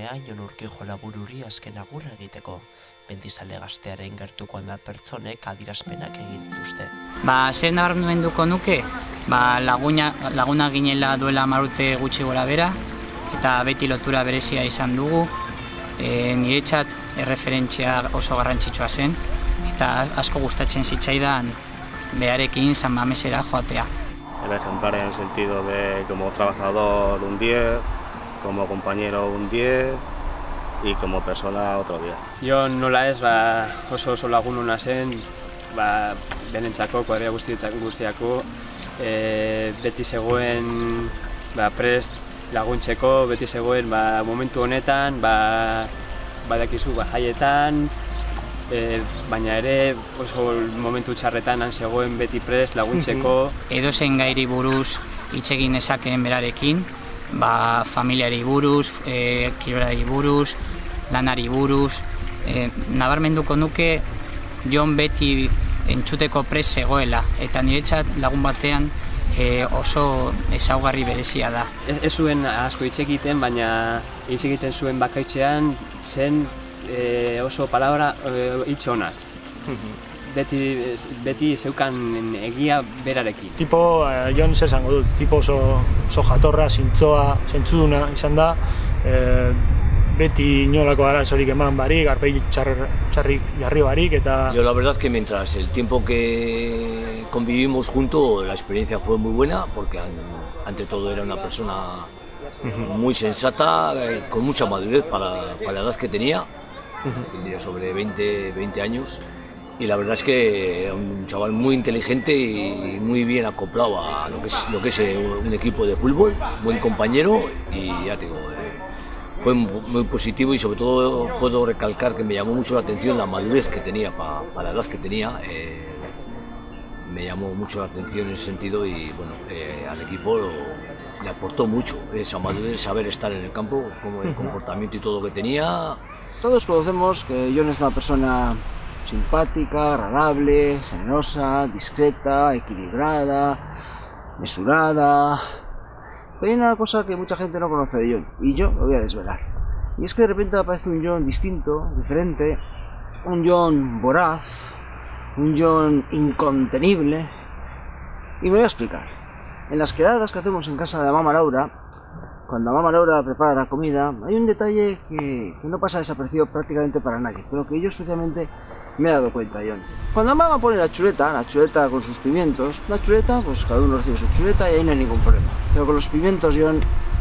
unea Jon Urkijo labururi azken agurra egiteko. Mendizale Gaztearen gertuko hainbat pertsonek adierazpenak egin dituzte. Zer nabarmenduko nuke? Laguna ginela duela 10 urte gutxi gora bera, eta beti lotura berezia izan dugu. Niretzat erreferentzia oso garrantzitsua zen, eta asko gustatzen zitzaidan beharekin San Mamesera joatea. El ejemplar en el sentido de como trabajador un 10, como compañero un 10 y como persona otro 10. Jon nola ez oso lagun ona zen, benentzako, kuadrilla guztiako, beti zegoen prest laguntzeko, beti zegoen momentu honetan, badakizu jaietan, baina ere oso momentu txarretan han zegoen beti prest laguntzeko. Edozein gairi buruz hitz egin nezakeen berarekin, familiari buruz, kirolari buruz, lanari buruz. Nabarmenduko nuke Jon beti entzuteko prest zegoela, eta niretzat lagun batean oso ezaugarri berezia da. Ez zuen asko hitz egiten, baina hitz egiten zuen bakaitzean zen oso palabra hitz onak. Beti zeukan egia berarekin. Tipo, Jon zer esango dut, tipo oso jatorra, zintzoa, zentzuduna izan da, beti inolako arazorik eman barik, arpegi txarrik jarri barik eta... Yo la verdad que mientras el tiempo que convivimos juntos, la experiencia fue muy buena, porque ante todo era una persona muy sensata, con mucha madurez para la edad que tenía, tendría sobre 20 años, y la verdad es que era un chaval muy inteligente y muy bien acoplado a lo que es un equipo de fútbol, buen compañero, y ya te digo, fue muy positivo, y sobre todo puedo recalcar que me llamó mucho la atención la madurez que tenía para la edad que tenía. Me llamó mucho la atención en ese sentido, y bueno, al equipo le aportó mucho esa madurez, saber estar en el campo, como el comportamiento y todo lo que tenía. Todos conocemos que Jon es una persona simpática, agradable, generosa, discreta, equilibrada, mesurada. Pero hay una cosa que mucha gente no conoce de Jon, y yo lo voy a desvelar. Y es que de repente aparece un Jon distinto, diferente, un Jon voraz, un Jon incontenible. Y me voy a explicar. En las quedadas que hacemos en casa de Mamá Laura, cuando Mamá Laura prepara la comida, hay un detalle que no pasa desapercibido prácticamente para nadie, pero que yo especialmente me he dado cuenta, Jon. Cuando Mamá pone la chuleta con sus pimientos, la chuleta, pues cada uno recibe su chuleta y ahí no hay ningún problema. Pero con los pimientos, Jon...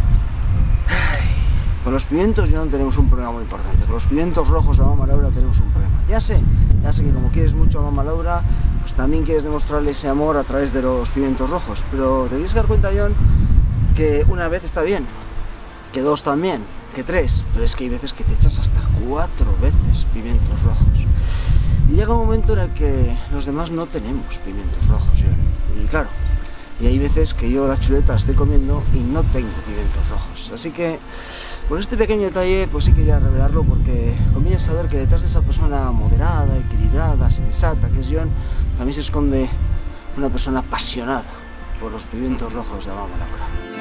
Con los pimientos, Jon, tenemos un problema muy importante. Con los pimientos rojos de Mamá Laura tenemos un problema. Ya sé que como quieres mucho a Mamá Laura, pues también quieres demostrarle ese amor a través de los pimientos rojos. Pero te tienes que dar cuenta, Jon, que una vez está bien, que 2 también, que 3, pero es que hay veces que te echas hasta 4 veces pimientos rojos. Y llega un momento en el que los demás no tenemos pimientos rojos, Jon. Y claro, y hay veces que yo la chuleta la estoy comiendo y no tengo pimientos rojos. Así que, por este pequeño detalle, pues sí quería revelarlo, porque conviene saber que detrás de esa persona moderada, equilibrada, sensata que es Jon, también se esconde una persona apasionada por los pimientos rojos de Mamá Laura.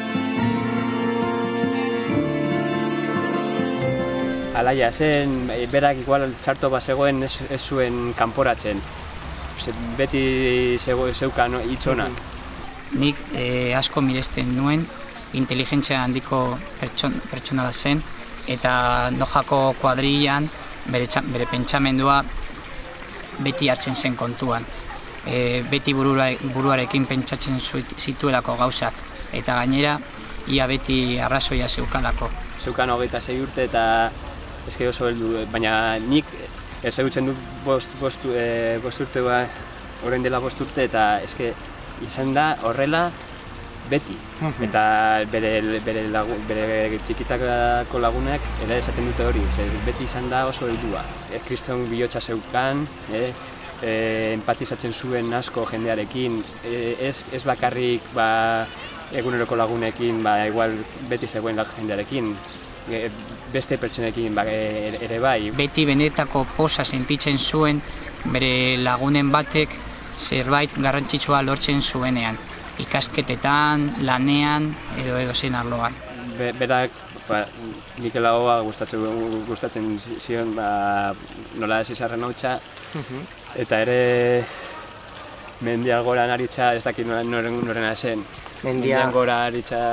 Alaia zen, berak igual txarto bazegoen ez zuen kanporatzen. Beti zeukan hitz onak. Nik asko miresten nuen, inteligentzia handiko pertsona bat zen, eta Nojako kuadrillan bere pentsamendua beti hartzen zen kontuan. Beti buruarekin pentsatzen zituelako gauzak, eta gainera ia beti arrazoia zeukalako. Zeukan 26 urte eta eske oso heldu, baina nik ezagutzen dut 5 urte, orain dela 5 urte, eta eske izan da horrela beti. Eta bere txikitako lagunek ere esaten dute hori, beti izan da oso heldua. Kriston bihotza zeukan, empatizatzen zuen asko jendearekin, ez bakarrik eguneroko lagunekin, igual beti zegoen jendearekin, beste pertsonekin ere bai. Beti benetako poza sentitzen zuen bere lagunen batek zerbait garrantzitsua lortzen zuenean, ikasketetan, lanean edo zen arloan. Berak Mikel Laboa gustatzen zion nola ez izarren hautsa, eta ere mendian gora naritza, ez dakit norena zen. Mendian gora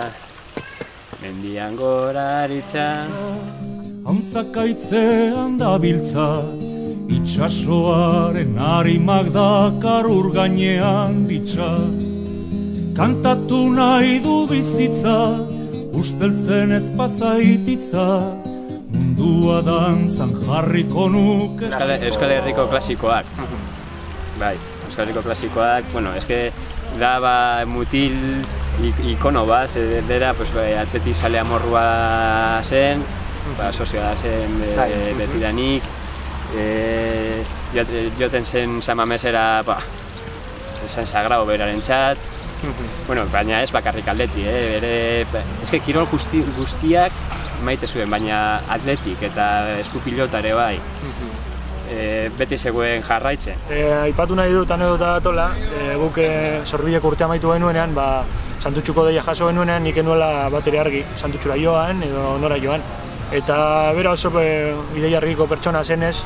aritza. Antzakaitzean dabiltza, itxasoaren harimak dakar ur gainean ditza. Kantatu nahi du bizitza, usteltzen ez pazaititza, mundua dantzan jarriko nuke. Euskal Herriko klasikoak. Bai, Euskal Herriko klasikoak, bueno, eske da mutil ikono bat, bera, atletik sale amorrua zen, sozioa zen betidanik, joten zen San Mamesera, zen sagrado beraren txat, bueno, baina ez bakarrik atleti, eske kirol guztiak maite zuen, baina atletik eta eskupilota ere bai. Beti zegoen jarraitzen. Aipatu nahi dut anedota datola, guk Zorbileko urtea amaitu genuenean, Santutxuko deia jaso genuenean, nik enuela bat ere argi, Santutxura joan edo nora joan. Eta bera oso ideia argiko pertsona zenez,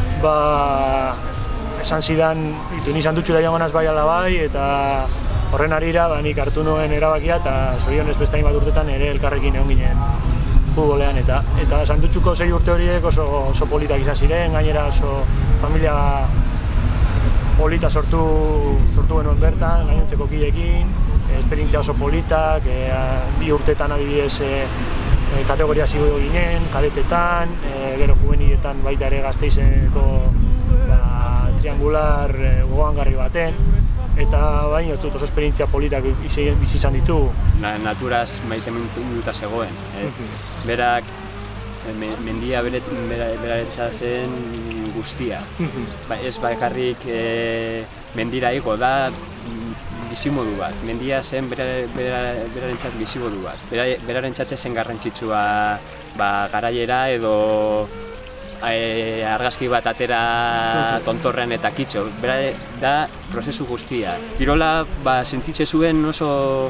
esan zidan, ni Santutxura joan ganaz bai ala bai, eta horren harira nik hartu nuen erabakia, eta zorionez beste hainbat urtetan ere elkarrekin egon ginen futbolean, eta Santutxuko 6 urte horiek oso politak izan ziren, gainera oso familia polita sortu genuen bertan, gainontzeko kideekin, esperientzia oso politak, 2 urtetan adibidez kategoria zigo ginen, kadetetan, gero juveniletan baita ere Gasteizeko triangular gogoangarri baten, eta baina oso esperientzia politak bizi izan ditu. Naturaz maite minuta zegoen. Berak, mendia beraretza zen guztia. Ez bakarrik mendira igo da bizimodu bat. Mendia zen berarentzat bizimodu bat. Berarentzat zen garrantzitsua garaiera edo argazki bat atera tontorrean eta kitxo. Bera da prozesu guztia. Kirola sentitze zuen oso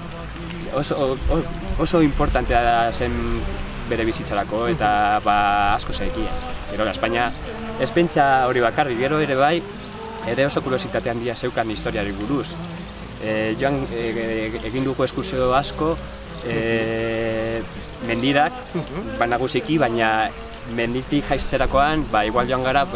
importantea zen bere bizitzarako eta asko zekien. Kirola, Espainia ez pentsa hori bakarri, gero ere bai, ere oso kuriositate handia zeukan historiari buruz. Joan egin dugu eskursio asko, mendirak, nagusiki, baina menditik jaizterakoan, igual joan gara,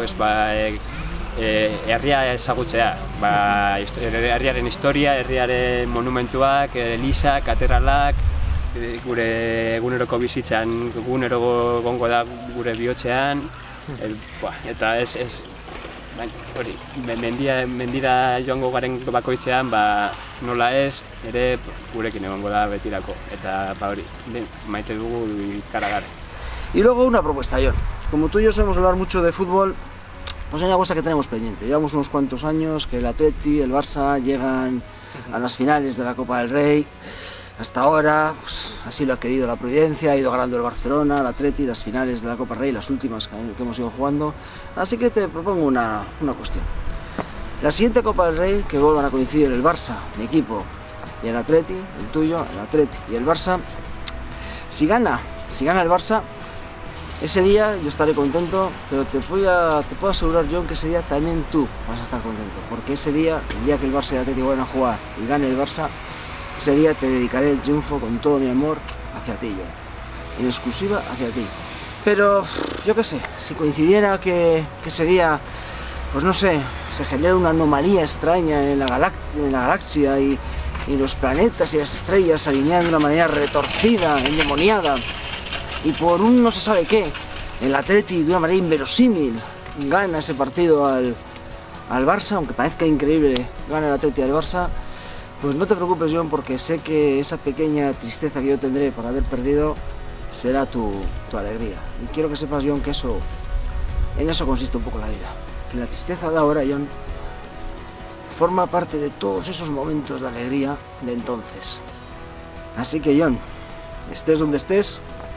herria ezagutzea. Herriaren historia, herriaren monumentuak, elizak, katedralak, gure eguneroko bizitzan, egunero gongo da gure bihotzean, eta hori, mendira joango garen bakoitzean, nola ez, ere gurekin egongo da betirako, eta hori, maite dugu ikaragarri. Y luego una propuesta, Jon. Como tú y yo sabemos hablar mucho de fútbol, pues hay una cosa que tenemos pendiente. Llevamos unos cuantos años que el Atleti, el Barça llegan a las finales de la Copa del Rey. Hasta ahora, pues, así lo ha querido la providencia, ha ido ganando el Barcelona, el Atleti, las finales de la Copa del Rey, las últimas que hemos ido jugando. Así que te propongo una cuestión. La siguiente Copa del Rey, que vuelvan a coincidir el Barça, mi equipo, y el Atleti, el tuyo, el Atleti y el Barça, si gana el Barça, ese día yo estaré contento, pero te puedo asegurar, Jon, que ese día también tú vas a estar contento, porque ese día, el día que el Barça y el Atleti vayan a jugar y gane el Barça, ese día te dedicaré el triunfo con todo mi amor hacia ti, Jon, en exclusiva hacia ti. Pero, yo qué sé, si coincidiera que ese día, pues no sé, se genera una anomalía extraña en la galaxia y los planetas y las estrellas se alinean de una manera retorcida, endemoniada, y por un no se sabe qué, el Atleti de una manera inverosímil gana ese partido al Barça, aunque parezca increíble, gana el Atleti al Barça, pues no te preocupes, Jon, porque sé que esa pequeña tristeza que yo tendré por haber perdido será tu alegría. Y quiero que sepas, Jon, que en eso consiste un poco la vida. Que la tristeza de ahora, Jon, forma parte de todos esos momentos de alegría de entonces. Así que, Jon, estés donde estés,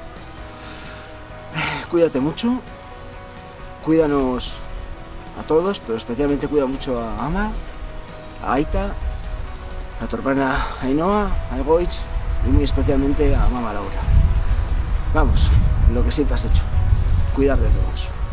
cuídate mucho, cuídanos a todos, pero especialmente cuida mucho a Ama, a Aita, a tu hermana Ainhoa, a Egoitz y muy especialmente a Mama Laura. Vamos, lo que siempre has hecho, cuidar de todos.